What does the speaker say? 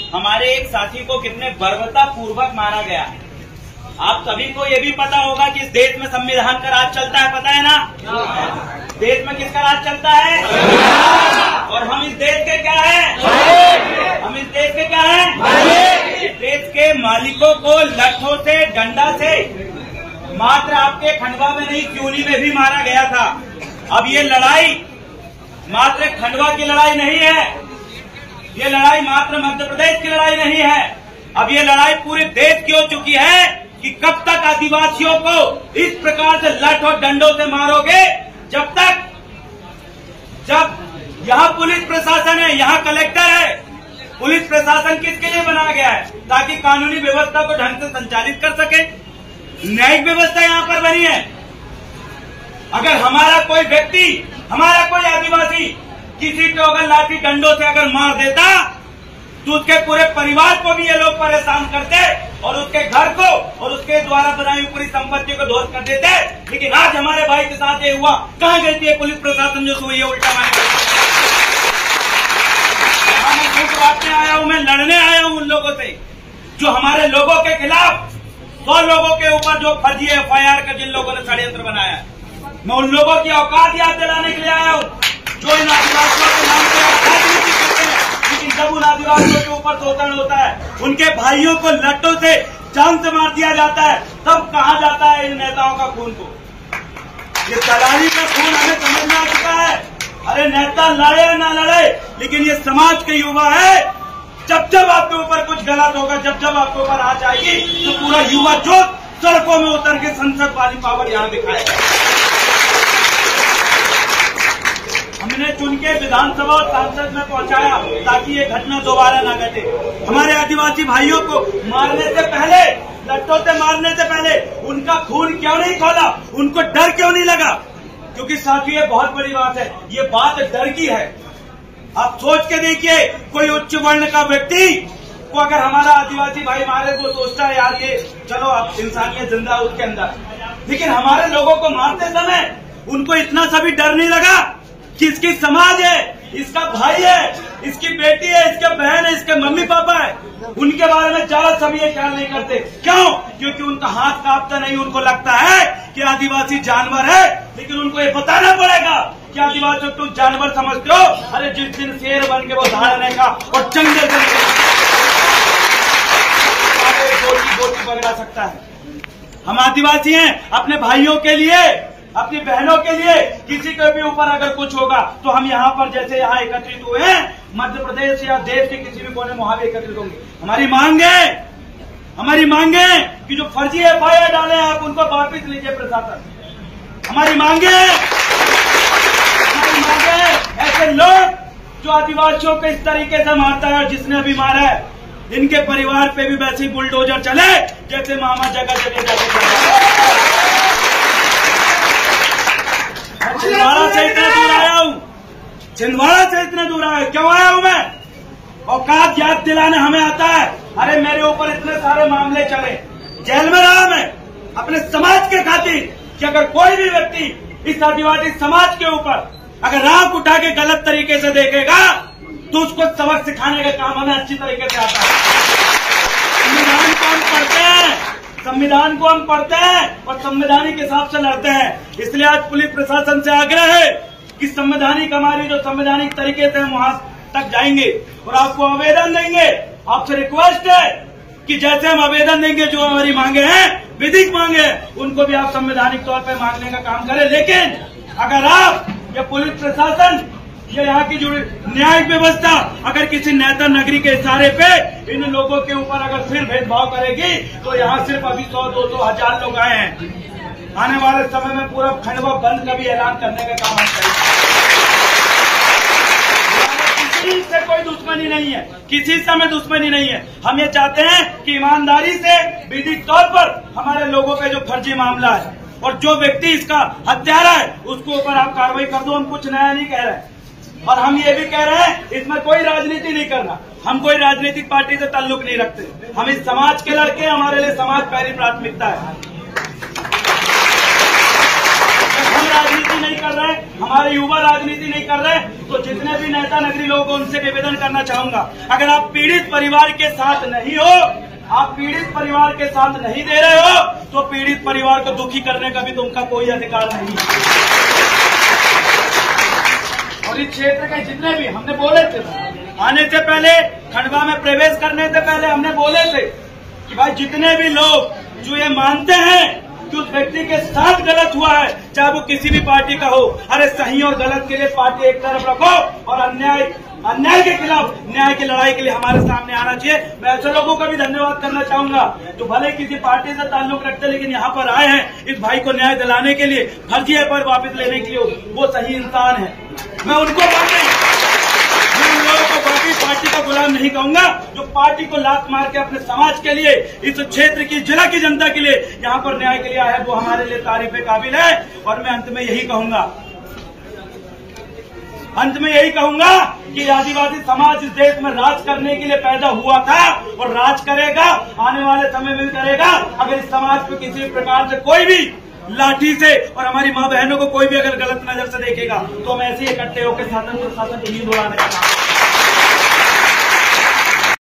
हमारे एक साथी को कितने बर्बरता पूर्वक मारा गया। आप सभी को ये भी पता होगा कि इस देश में संविधान का राज चलता है, पता है ना? देश में किसका राज चलता है? और हम इस देश के क्या हैं? हम इस देश के क्या हैं? इस देश के मालिकों को लट्ठों से, डंडा से मात्र आपके खंडवा में नहीं, क्यूली में भी मारा गया था। अब ये लड़ाई मात्र खंडवा की लड़ाई नहीं है, ये लड़ाई मात्र मध्य प्रदेश की लड़ाई नहीं है। अब ये लड़ाई पूरे देश की हो चुकी है कि कब तक आदिवासियों को इस प्रकार से लठ और डंडों से मारोगे, जब यहाँ पुलिस प्रशासन है, यहाँ कलेक्टर है। पुलिस प्रशासन किसके लिए बनाया गया है? ताकि कानूनी व्यवस्था को ढंग से संचालित कर सके। न्यायिक व्यवस्था यहाँ पर बनी है। अगर हमारा कोई व्यक्ति, हमारा कोई आदिवासी किसी को अगर लाठी डंडों से अगर मार देता तो उसके पूरे परिवार को भी ये लोग परेशान करते और उसके घर को और उसके द्वारा बनाई पूरी संपत्ति को ध्वस्त कर देते। लेकिन आज हमारे भाई के साथ ये हुआ। कहाँ गई थी पुलिस प्रशासन जो हुई है उल्टा मार? मैं बातने आया हूँ, मैं लड़ने आया हूँ उन लोगों से जो हमारे लोगों के खिलाफ 100 लोगों के ऊपर जो फर्जी FIR का जिन लोगों ने षड्यंत्र बनाया है। मैं उन लोगों की औकात याद दिलाने के लिए आया हूँ जो इन आदिवासियों के नाम पे राजनीति करते हैं। लेकिन जब उन आदिवासियों के ऊपर शोषण होता है, उनके भाइयों को लट्टों से जान से मार दिया जाता है, तब कहा जाता है इन नेताओं का खून को? ये दलाली का खून हमें समझ में आ चुका है। अरे नेता लड़े या ना लड़े, लेकिन ये समाज के युवा है। जब आपके ऊपर कुछ गलत होगा, जब आपके ऊपर आ जाएगी, तो पूरा युवा जो सड़कों में उतर के संसद वाली पावर यहाँ दिखाएगा। हमने चुन के विधानसभा और सांसद में पहुंचाया ताकि ये घटना दोबारा न घटे। हमारे आदिवासी भाइयों को मारने से पहले, लट्टों से मारने से पहले उनका खून क्यों नहीं खोला? उनको डर क्यों नहीं लगा? क्योंकि साथियों ये बहुत बड़ी बात है, ये बात डर की है। आप सोच के देखिए, कोई उच्च वर्ण का व्यक्ति को अगर हमारा आदिवासी भाई मारे तो सोचता है यार ये चलो अब इंसानियत जिंदा है उसके अंदर। लेकिन हमारे लोगों को मारते समय उनको इतना सा भी डर नहीं लगा कि इसकी समाज है, इसका भाई है, इसकी बेटी है, इसके बहन है, इसके मम्मी पापा है, उनके बारे में जरा सभी ये ख्याल नहीं करते। क्यों? क्योंकि उनका हाथ कांपता नहीं। उनको लगता है कि आदिवासी जानवर है, लेकिन उनको ये बताना पड़ेगा कि आदिवासी को तुम जानवर समझते हो। अरे जिस दिन शेर बन के वो धाड़ने का और जंगल गोटी पकड़ा सकता है। हम आदिवासी हैं, अपने भाइयों के लिए, अपनी बहनों के लिए, किसी के भी ऊपर अगर कुछ होगा तो हम यहाँ पर जैसे यहाँ एकत्रित हुए हैं, मध्य प्रदेश या देश के किसी भी कोने में वहां भी एकत्रित होंगे। हमारी मांग है कि जो फर्जी FIR डाले हैं आप उनको वापिस लीजिए प्रशासन। हमारी मांग है ऐसे लोग जो आदिवासियों को इस तरीके से मारता है, जिसने अभी मारा है, इनके परिवार पे भी वैसे ही बुलडोजर चले जैसे मामा जगह जगह छिंदवाड़ा से इतना दूर आया हूँ, छिंदवाड़ा से इतना दूर आया। क्यों आया हूँ मैं? औकात याद दिलाने हमें आता है। अरे मेरे ऊपर इतने सारे मामले चले, जेल में रहा मैं अपने समाज के खातिर कि अगर कोई भी व्यक्ति इस आदिवासी समाज के ऊपर अगर आंख उठा के गलत तरीके से देखेगा तो उसको सबक सिखाने का काम हमें अच्छी तरीके से आता है। संविधान को हम पढ़ते हैं, संविधान को हम पढ़ते हैं और संवैधानिक हिसाब से लड़ते हैं। इसलिए आज पुलिस प्रशासन से आग्रह है कि संवैधानिक, हमारी जो संवैधानिक तरीके से हम वहां तक जाएंगे और आपको आवेदन देंगे। आपसे रिक्वेस्ट है कि जैसे हम आवेदन देंगे, जो हमारी मांगे हैं, विधिक मांगे, उनको भी आप संवैधानिक तौर पर मांगने का काम करें। लेकिन अगर आप या पुलिस प्रशासन या यहाँ की जो न्यायिक व्यवस्था अगर किसी नेता नगरी के इशारे पे इन लोगों के ऊपर अगर फिर भेदभाव करेगी तो यहाँ सिर्फ अभी 100, 200, 1000 लोग आए हैं। आने वाले समय में पूरा खंडवा बंद का भी ऐलान करने का काम हम करेंगे। किसी से कोई दुश्मनी नहीं है, किसी से हमें दुश्मनी नहीं है। हम ये चाहते हैं कि ईमानदारी से विधिक तौर पर हमारे लोगों पे जो फर्जी मामला है और जो व्यक्ति इसका हत्यारा है उसको ऊपर आप कार्रवाई कर दो। हम कुछ नया नहीं कह रहे और हम ये भी कह रहे हैं इसमें कोई राजनीति नहीं करना। हम कोई राजनीतिक पार्टी से ताल्लुक नहीं रखते। हम इस समाज के लड़के, हमारे लिए समाज पहली प्राथमिकता है। हम राजनीति नहीं कर रहे हैं, हमारे युवा राजनीति नहीं कर रहे, तो जितने भी नेता नगरी लोगों को उनसे निवेदन करना चाहूंगा, अगर आप पीड़ित परिवार के साथ नहीं हो, आप पीड़ित परिवार के साथ नहीं दे रहे हो, तो पीड़ित परिवार को दुखी करने का भी तो उनका कोई अधिकार नहीं है। और इस क्षेत्र के जितने भी हमने बोले थे, आने से पहले खंडवा में प्रवेश करने से पहले हमने बोले थे कि भाई जितने भी लोग जो ये मानते हैं कि उस व्यक्ति के साथ गलत हुआ है, चाहे वो किसी भी पार्टी का हो, अरे सही और गलत के लिए पार्टी एक तरफ रखो और अन्याय के खिलाफ न्याय की लड़ाई के लिए हमारे सामने आना चाहिए। मैं ऐसे लोगों का भी धन्यवाद करना चाहूंगा जो भले किसी पार्टी से ताल्लुक रखते लेकिन यहाँ पर आए हैं इस भाई को न्याय दिलाने के लिए, फर्जी पर वापस लेने के लिए, वो सही इंसान है। मैं उन लोगों को बाकी पार्टी का गुलाम नहीं कहूंगा जो पार्टी को लात मार के अपने समाज के लिए, इस क्षेत्र की, जिला की जनता के लिए यहाँ पर न्याय के लिए आया है, वो हमारे लिए तारीफ काबिल है। और मैं अंत में यही कहूंगा कि आदिवासी समाज इस देश में राज करने के लिए पैदा हुआ था और राज करेगा, आने वाले समय में भी करेगा। अगर इस समाज पे किसी प्रकार से कोई भी लाठी से और हमारी माँ बहनों को कोई भी अगर गलत नजर से देखेगा तो हम ऐसे ही इकट्ठे होकर शासन प्रशासन की नींद उड़ाने का